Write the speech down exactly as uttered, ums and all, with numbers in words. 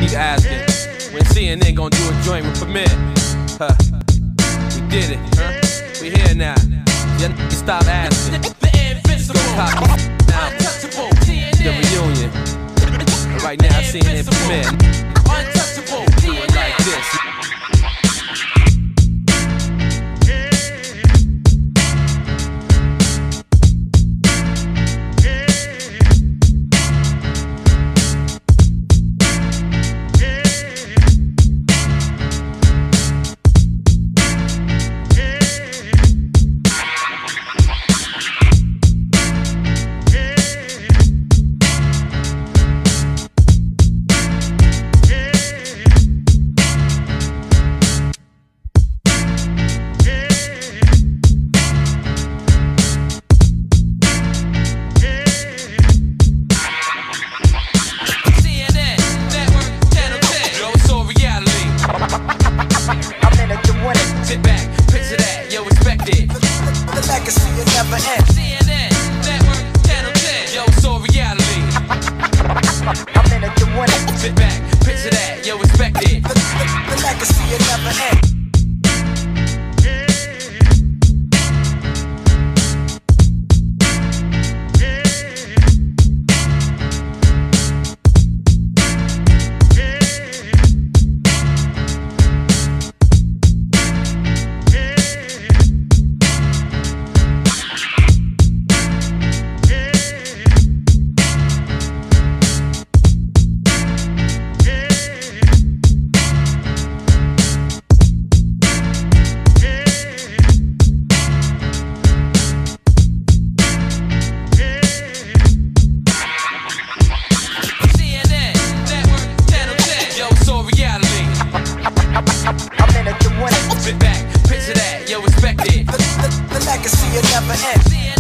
keep asking, when C N N gon' do a joint with Premier? Huh. We did it, huh? We here now. You stop asking. The invincible, untouchable, The reunion. But right now, C N N Premier. untouchable, Do it like this. Sit back, picture that, yo, respect it. The legacy will never end. C N N, Network, Channel ten, yo, it's all reality. I'm in it to win it. Sit back, picture that, yo, respect it. The, the, the legacy will never end. I'm in it to win it. Sit back, picture that, yo, respect it. The, the, the legacy will never end.